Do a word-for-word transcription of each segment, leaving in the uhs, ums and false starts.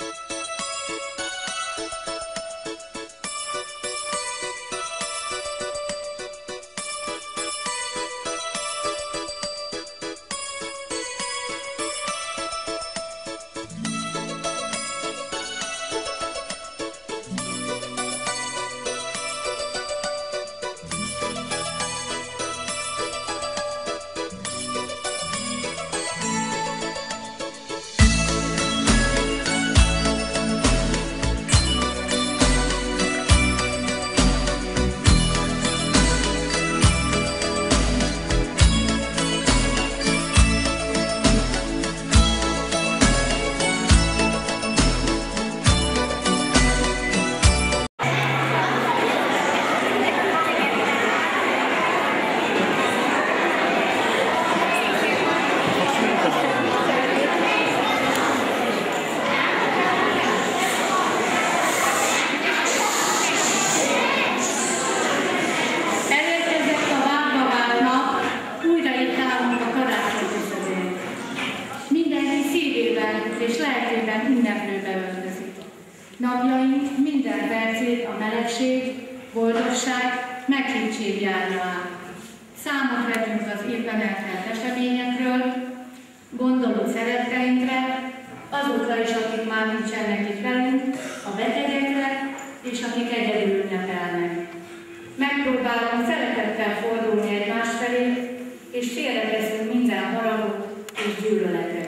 és lelkében ünneplőbe öltözik. Napjaink minden percét a melegség, boldogság, meghittség járja át. Számot vegyünk az éppen eltelt eseményekről, gondolunk szeretteinkre, azokra is, akik már nincsenek itt velünk, a betegekre, és akik egyedül ünnepelnek. Megpróbálom szeretettel fordulni egymás felé, és félreteszünk minden haragot és gyűlöletet.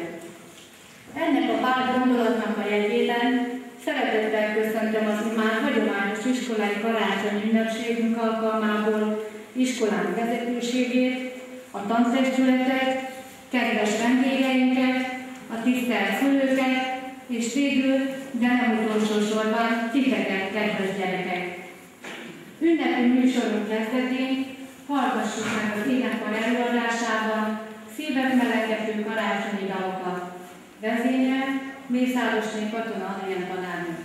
Ennek a pár gondolatnak a jegyében szeretettel köszöntöm az már hagyományos iskolai karácsonyi ünnepségünk alkalmából iskolánk vezetőségét, a tantestületet, kedves vendégeinket, a tisztelt szülőket, és végül, de nem utolsó sorban, titeket, kedves gyerekek. Ünnepi műsorunk kezdetén hallgassuk meg az énekkar előadásában szívet meleggető karácsonyi dalokat. Vezényel Mészárosné Katona Adrien tanárnő.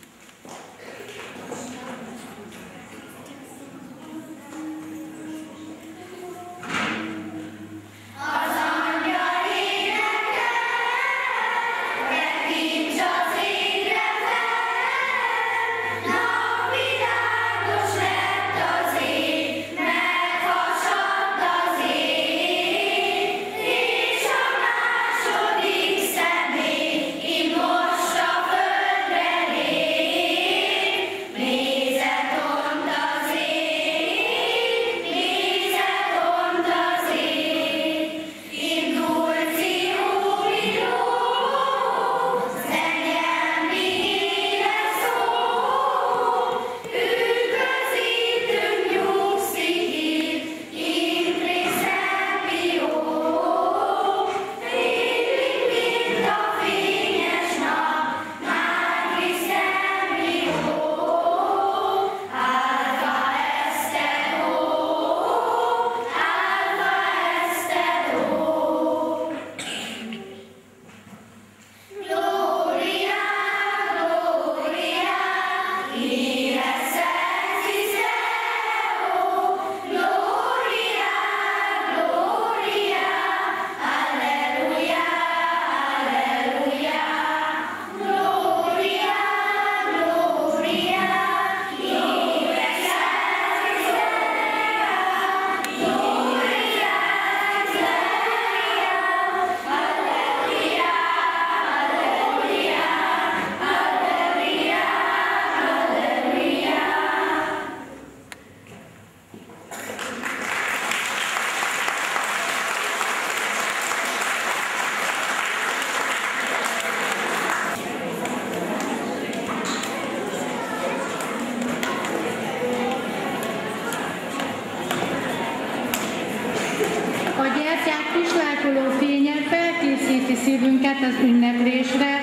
Az ünneplésre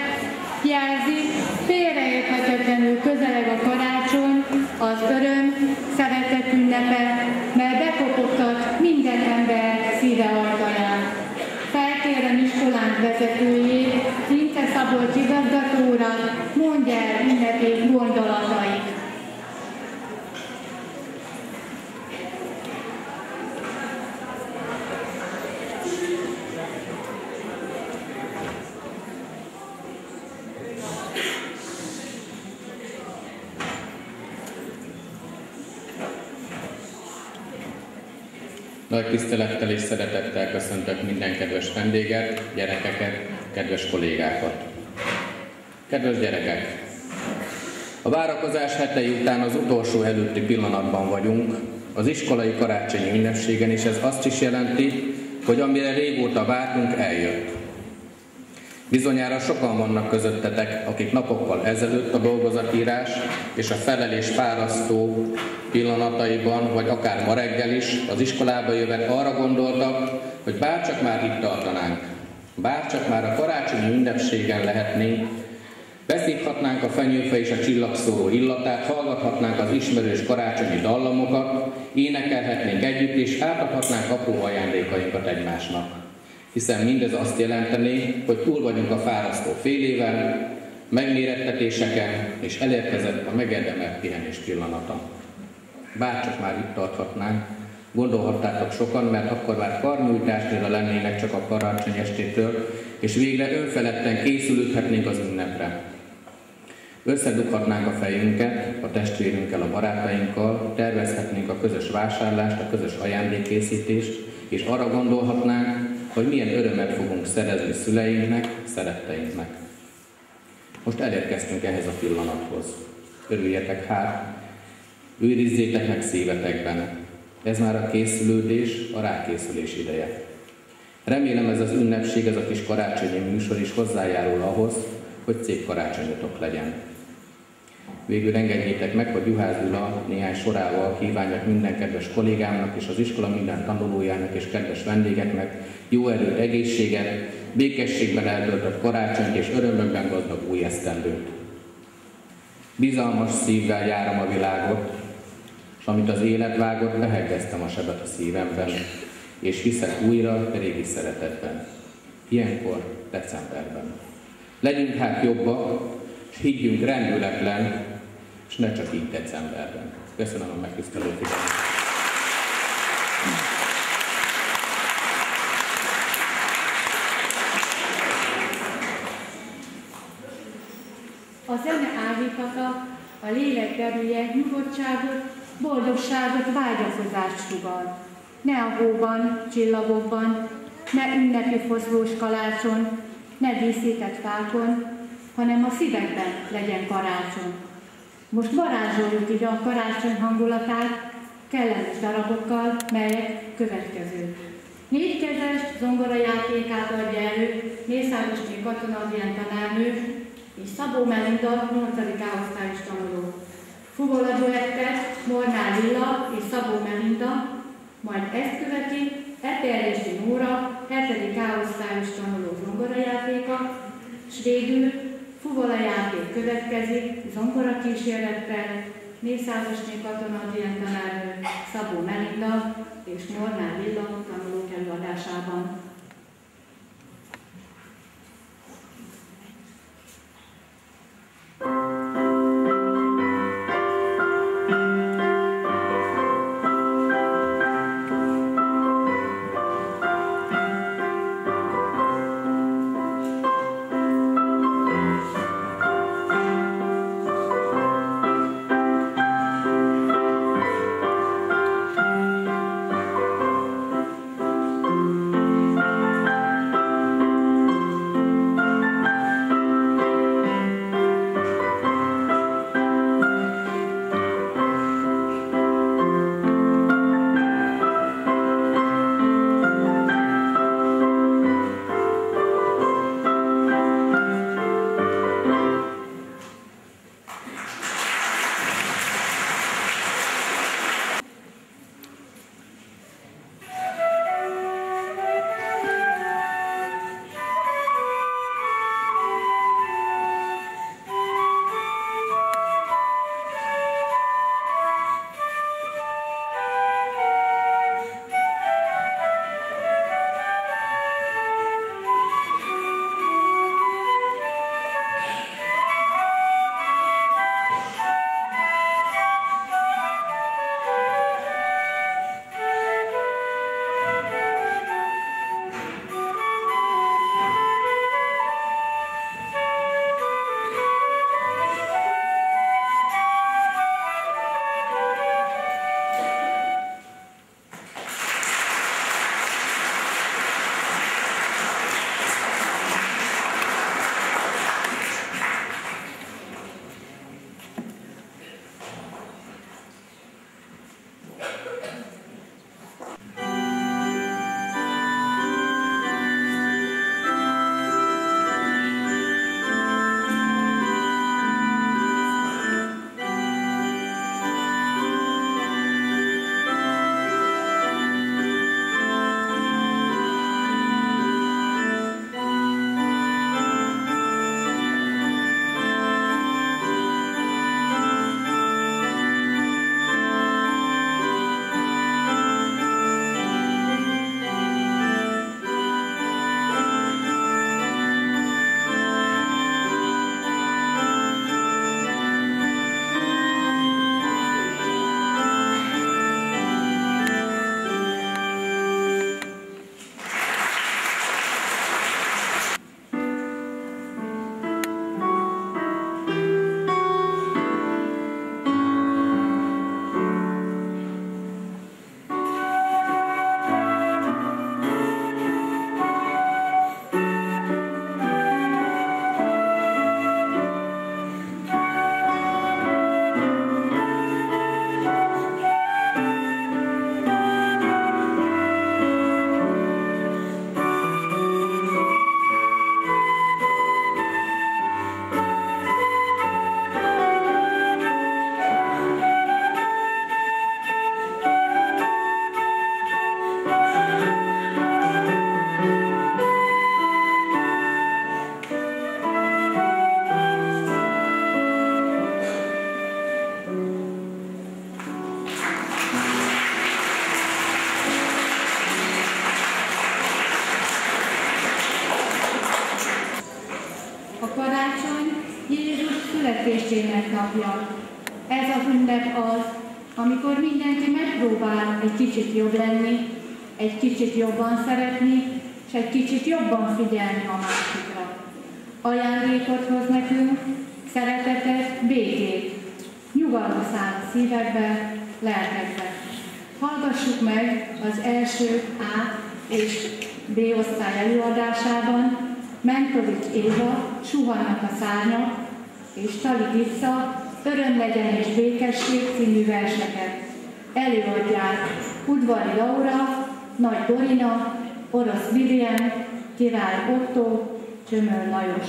jelzi, félreérthetetlenül közeleg a karácsony, az öröm, szeretet ünnepe, mely bekopogtat minden ember szíve ajtaján. Felkérem iskolánk vezetőjét, Inte Szabolcs igazgató urat, mondja el ünnepi gondolatait. Nagy tisztelettel és szeretettel köszöntök minden kedves vendéget, gyerekeket, kedves kollégákat. Kedves gyerekek! A várakozás hetei után az utolsó előtti pillanatban vagyunk, az iskolai karácsonyi ünnepségen, és ez azt is jelenti, hogy amire régóta vártunk, eljött. Bizonyára sokan vannak közöttetek, akik napokkal ezelőtt a dolgozatírás és a felelés fárasztó pillanataiban, vagy akár ma reggel is az iskolába jövet arra gondoltak, hogy bárcsak már itt tartanánk, bárcsak már a karácsonyi ünnepségen lehetnénk, beszívhatnánk a fenyőfe és a csillagszóró illatát, hallgathatnánk az ismerős karácsonyi dallamokat, énekelhetnénk együtt, és átadhatnánk apró ajándékainkat egymásnak. Hiszen mindez azt jelenteni, hogy túl vagyunk a fárasztó fél éven, megmérettetéseken, és elérkezett a megérdemelt pihenés pillanata. Bárcsak már itt tarthatnánk, gondolhattátok sokan, mert akkor már karnyújtásnyira lennének csak a karácsony estétől, és végre önfeledten készülődhetnénk az ünnepre. Összedughatnánk a fejünket, a testvérünkkel, a barátainkkal, tervezhetnénk a közös vásárlást, a közös ajándékkészítést, és arra gondolhatnánk, hogy milyen örömet fogunk szerezni szüleinknek, szeretteinknek. Most elérkeztünk ehhez a pillanathoz. Örüljetek hát, őrizzétek meg szívetekben. Ez már a készülődés, a rákészülés ideje. Remélem ez az ünnepség, ez a kis karácsonyi műsor is hozzájárul ahhoz, hogy szép karácsonyotok legyen. Végül engedjétek meg, hogy Juhász Gyula néhány sorával kívánjak minden kedves kollégámnak és az iskola minden tanulójának és kedves vendégeknek jó erőt, egészséget, békességben eltöltött karácsonyt és örömökben gazdag új esztendőt. Bizalmas szívvel járom a világot, és amit az élet vágott, behegeztem a sebet a szívemben, és hiszek újra régi szeretetben. Ilyenkor decemberben. Legyünk hát jobbak, és higgyünk rendületlen, és ne csak így decemberben. Köszönöm a megtisztelő figyelmet. A zene áldítata, a lélek derűje nyugodtságot, boldogságot, vágyakozást sugall. Ne a hóban, csillagokban, ne ünnepi foszlós kalácson, ne díszített fákon, hanem a szívekben legyen karácsony. Most varázsoljuk ide a karácsony hangulatát kellemes darabokkal, melyek következők. Négykezes zongorajátékát adja elő Mészárosné Katona Adrien tanárnő és Szabó Melinda nyolcadik A-osztályos tanuló. Fuvola duettet Molnár Lilla és Szabó Melinda, majd ezt követi Eperjesi Nóra hetedik A-osztályos tanuló zongorajátéka, s végül fuvola játék következik zongora kísérettel Mészárosné Katona Adrien tanárnő, Szabó Melinda és Molnár Lilla tanulók előadásában. Thank you. karácsony Jézus születésének napja. Ez az ünnep az, amikor mindenki megpróbál egy kicsit jobb lenni, egy kicsit jobban szeretni, és egy kicsit jobban figyelni a másikra. Ajándékot hoz nekünk, szeretetet, békét, nyugalmat száll a szívekbe, lelkekbe. Hallgassuk meg az első A és B osztály előadásában Mentovics Éva, Suhannak a szárnyak, és Tali Gica, Öröm legyen és békesség című verseket. Előadják Udvari Laura, Nagy Dorina, Orosz Vivian, Király Otto, Csömör Lajos.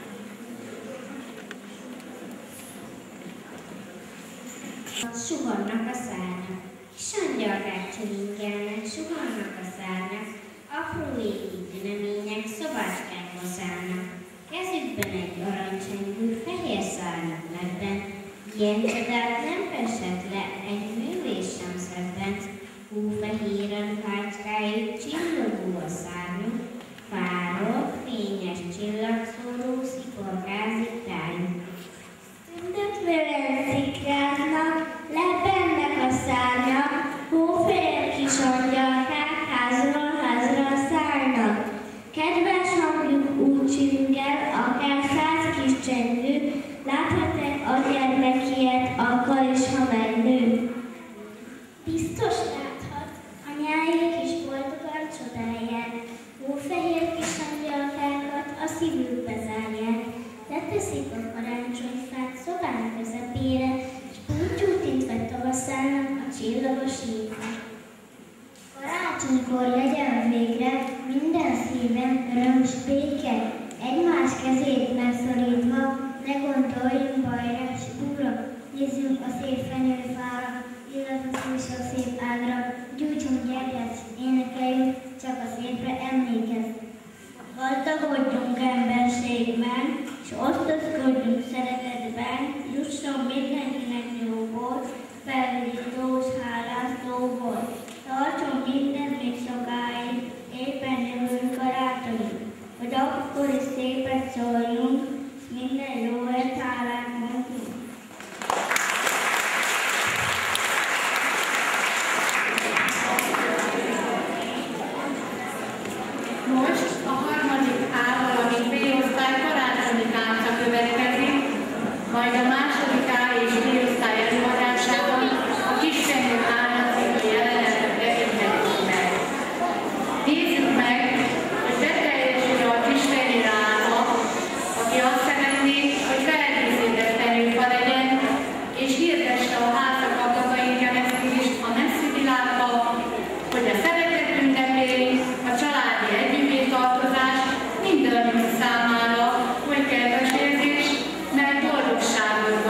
Suhannak a szárnyak, kis angyalkák csilingelnek, suhannak a szárnyak, apró égi tünemények, szobáskák mozálnak. Kezükben egy aranycsengő, fehér szárnyak lebben, ilyen csodát nem festett le egy művész sem szedben. Hófehér a fácskájuk, csillogó a szárnyuk, fáról fényes csillagszóró, sziporkázik rájuk. Tündöklően szikráznak, lebennek a szárnyak, hófehér kis angyalkák házról házra szállnak. Kedves hangjuk úgy csüngel, akár száz kis csengő, láthatok a gyermekiet, akkor is, ha megnő. Biztos láthat, anyáik is boldogan csodálják, hófehér kis angyalkákat a szívükbe zárják. Leteszik a karácsonyfát szobán közepére, s búcsút intve tavaszának a csillagos évre. Karácsonykor legyen végre minden szíven öröm s béke, egymás kezét megszorítva, ne gondoljunk bajra s úra, nézzünk a szép fenyőfára, illetve is a szép ágra, gyújtsunk gyertyát, énekeljünk, csak a szépre emlékezz. Gazdagodjunk emberségben, s osztozkodjunk szeretetben, jusson mindenkinek jóból, felvidítós, hálás szóból. Tartson minden még sokáig, éppen jövő karácsonyig, hogy akkor is szépet szóljunk, minden jóért hálát mondjuk. Most a harmadik A, valamint B osztály karácsonyi tánca következik, majd a második A és B osztály előadásában a Kisfenyő Ána című jelenetet tekinthetjük meg. Nézzük meg, hogy beteljesül a Kisfenyő álma, aki azt szeretné, hogy feldíszített fenyőfa legyen, és hirdesse a házak ablakain keresztül is a messzi világba, hogy a szeretet ünnepély, a családi együtttartozás mindannyiunk számára, hogy kedves érzés, mert boldogságot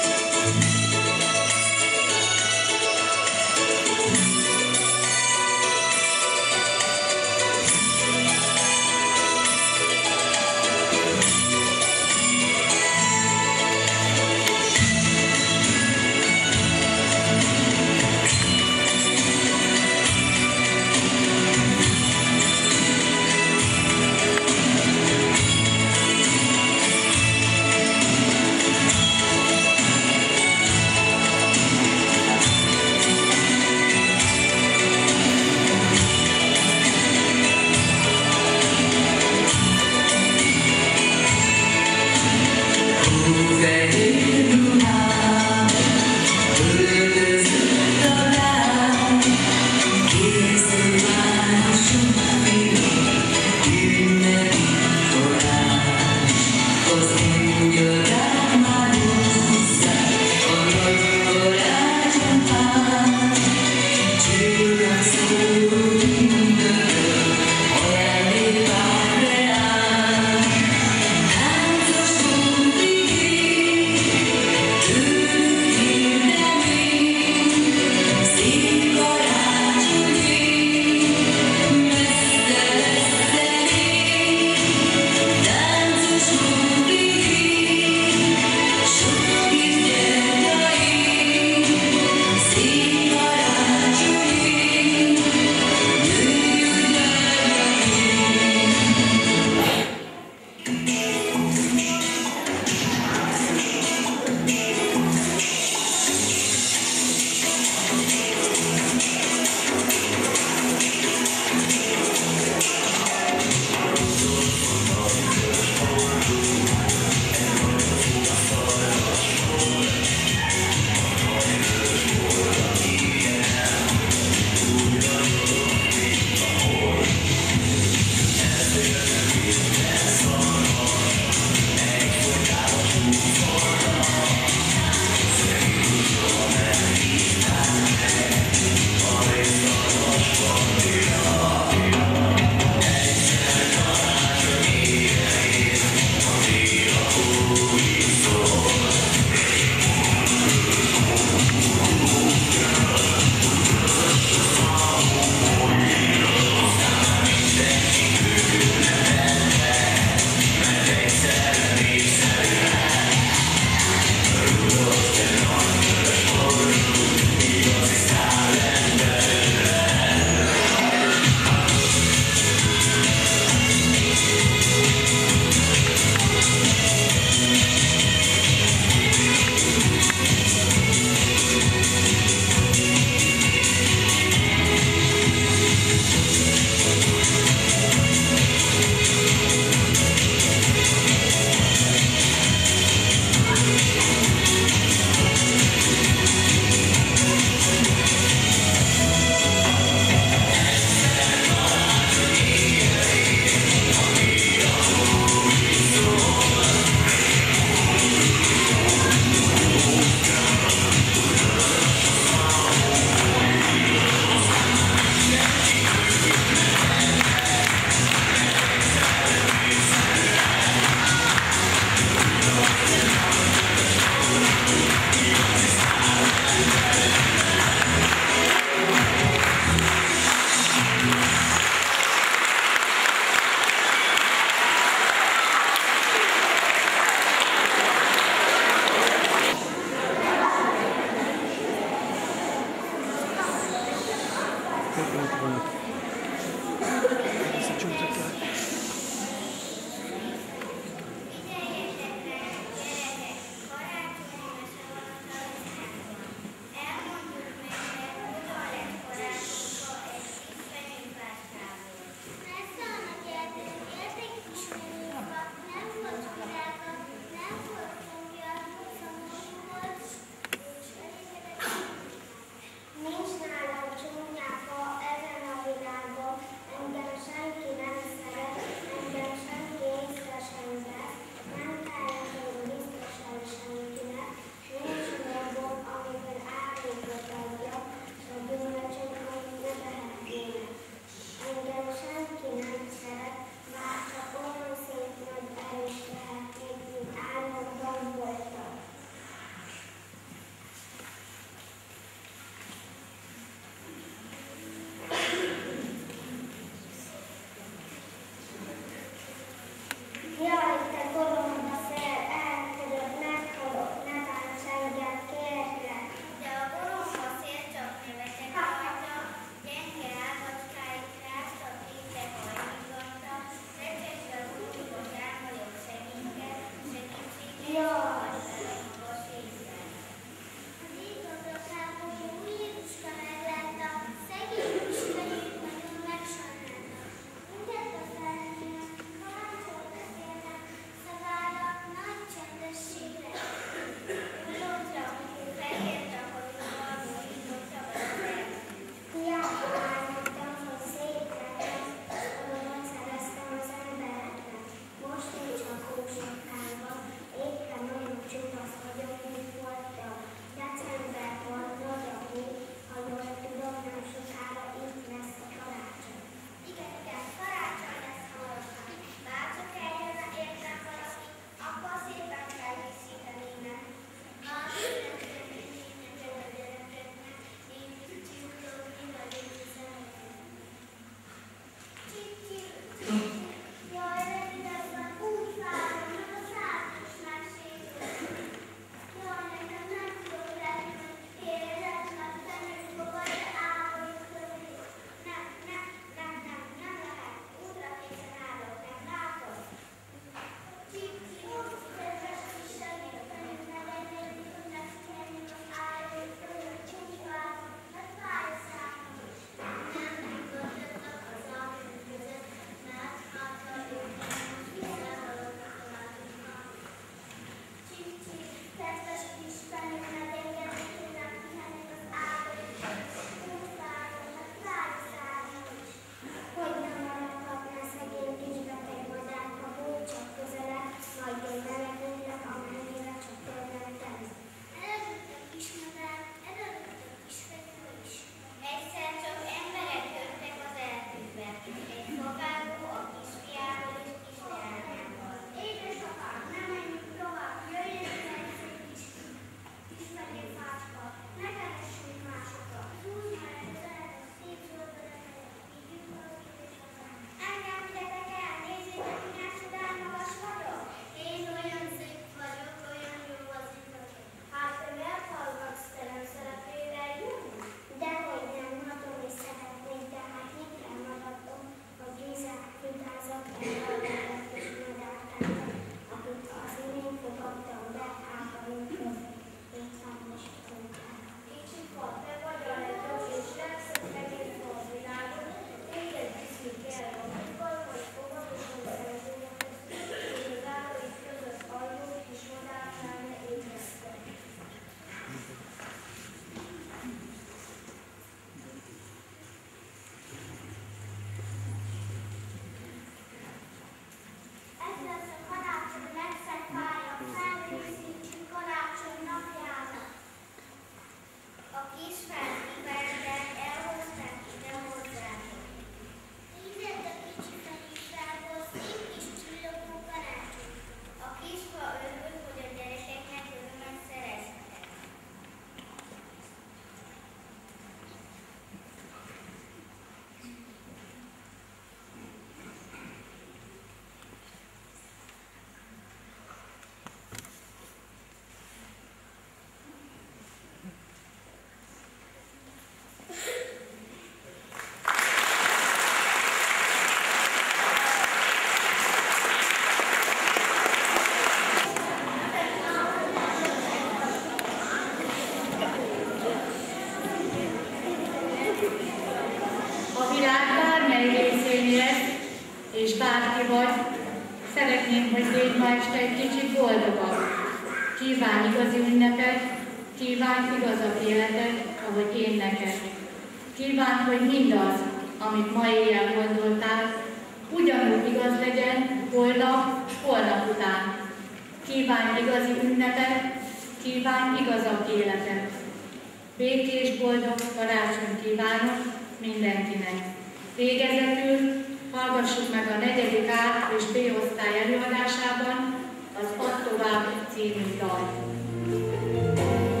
és bárki vagy, szeretném, hogy légy ma este egy kicsit boldogabb. Kívánj igazi ünnepet, kívánj igazabb életet, ahogy én neked. Kívánj, hogy mindaz, amit ma éjjel gondoltál, ugyanúgy igaz legyen holnap, holnap után. Kívánj igazi ünnepet, kívánj igazabb életet. Békés, boldog karácsonyt kívánok mindenkinek. Végezetül hallgassuk meg a negyedik A és B osztály előadásában az Add tovább című dalt.